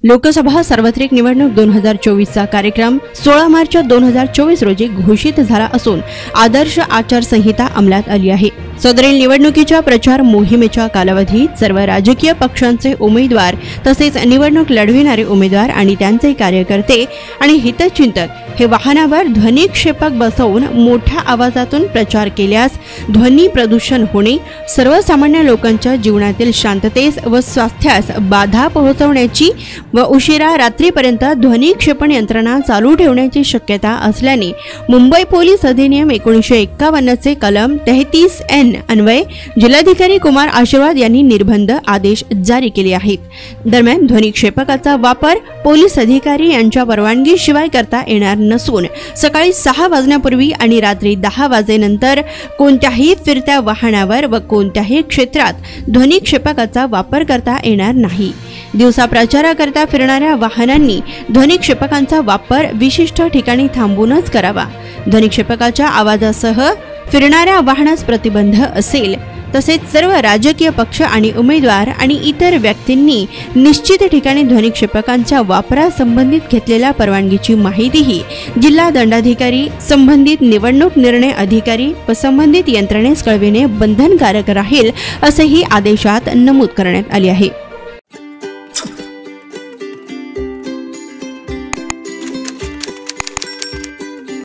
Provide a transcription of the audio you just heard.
लोकसभा सार्वत्रिक निवडणूक 2024चा कार्यक्रम 16 मार्च 2024 रोजी घोषित झाला असून आदर्श आचारसंहिता अंमलात आली आहे। सदरील निवडणुकीच्या प्रचार मोहिमेच्या कालावधीत सर्व राजकीय पक्षांचे उमेदवार तसेच निवडणूक लढविणारे उमेदवार आणि त्यांचे कार्यकर्ते आणि हितचिंतक हे वाहनावर ध्वनिक्षेपक बसवून मोठ्या आवाजातून प्रचार केल्यास ध्वनी प्रदूषण होणे, सर्वसामान्य लोकांच्या जीवनातील शांततेस व स्वास्थ्यास बाधा पोहोचवण्याची व उशिरा रात्रीपर्यंत ध्वनिक्षेपण यंत्रणा चालू ठेवण्याची शक्यता असल्याने मुंबई पोलीस अधिनियम 1951 चे कलम 33N अन्वये जिल्हाधिकारी कुमार आशीर्वाद यांनी निर्बंध आदेश जारी केले आहेत। दरम्यान ध्वनिक्षेपकाचा वापर पोलीस अधिकारी यांच्या परवानगीशिवाय करता येणार नसून सकाळी 6 वाजण्यापूर्वी आणि रात्री 10 वाजेनंतर कोणत्याही फिरत्या वाहनावर व कोणत्याही क्षेत्रात ध्वनिक्षेपकाचा वापर करता येणार नाही। दिवसा प्रचाराकरता फिरणाऱ्या वाहनांनी ध्वनिक्षेपकांचा वापर विशिष्ट ठिकाणी थांबूनच करावा। ध्वनिक्षेपकाच्या आवाजासह फिरणाऱ्या वाहनास प्रतिबंध असेल। तसेच सर्व राजकीय पक्ष आणि उमेदवार आणि इतर व्यक्तींनी निश्चित ठिकाणी ध्वनिक्षेपकांच्या वापरासंबंधित घेतलेल्या परवानगीची माहितीही जिल्हा दंडाधिकारी, संबंधित निवडणूक निर्णय अधिकारी व संबंधित यंत्रणेस कळविणे बंधनकारक राहील असेही आदेशात नमूद करण्यात आले आहे।